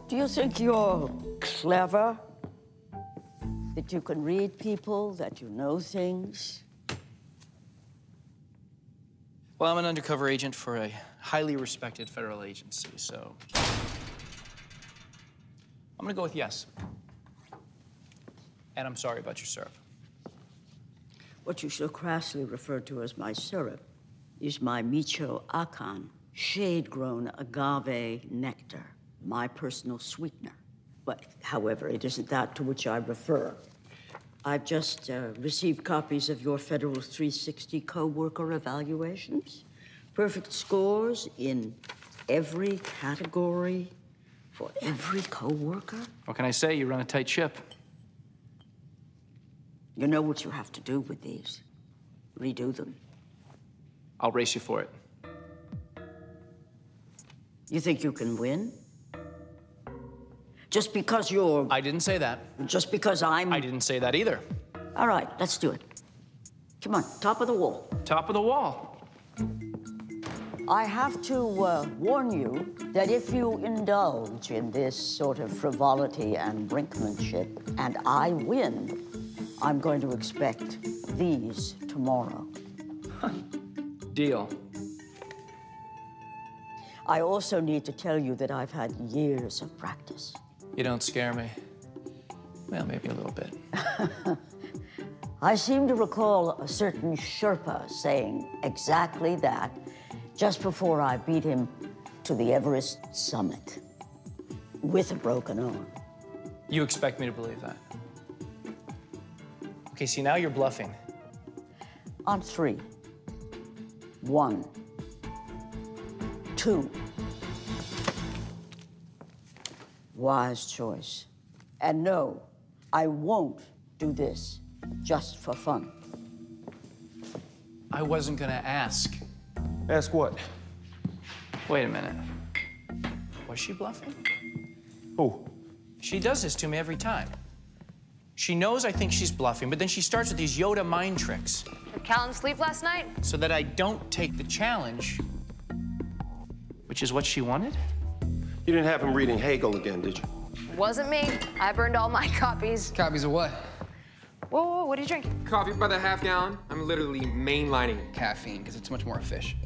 Do you think you're clever? That you can read people, that you know things? Well, I'm an undercover agent for a highly respected federal agency, so I'm gonna go with yes. And I'm sorry about your syrup. What you so crassly refer to as my syrup is my Micho Akan, shade-grown agave nectar, my personal sweetener. But, however, it isn't that to which I refer. I've just received copies of your Federal 360 co-worker evaluations. Perfect scores in every category for every co-worker. What can I say? You run a tight ship. You know what you have to do with these. Redo them. I'll race you for it. You think you can win? Just because you're... I didn't say that. Just because I'm... I didn't say that either. All right, let's do it. Come on, top of the wall. Top of the wall. I have to warn you that if you indulge in this sort of frivolity and brinkmanship, and I win, I'm going to expect these tomorrow. Deal. I also need to tell you that I've had years of practice. You don't scare me. Well, maybe a little bit. I seem to recall a certain Sherpa saying exactly that just before I beat him to the Everest summit with a broken arm. You expect me to believe that? Okay, see, now you're bluffing. On 3. 1, 2. Wise choice. And no, I won't do this just for fun. I wasn't gonna ask. Ask what? Wait a minute. Was she bluffing? Who? She does this to me every time. She knows I think she's bluffing, but then she starts with these Yoda mind tricks. Did Callan sleep last night? So that I don't take the challenge, which is what she wanted? You didn't have him reading Hegel again, did you? Wasn't me. I burned all my copies. Copies of what? Whoa, what are you drinking? Coffee by the half gallon. I'm literally mainlining caffeine because it's much more efficient.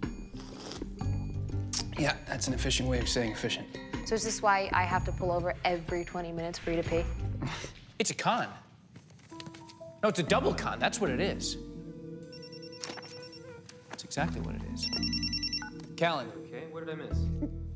Yeah, that's an efficient way of saying efficient. So is this why I have to pull over every 20 minutes for you to pee? It's a con. No, it's a double con. That's what it is. That's exactly what it is. Callan. Okay, what did I miss?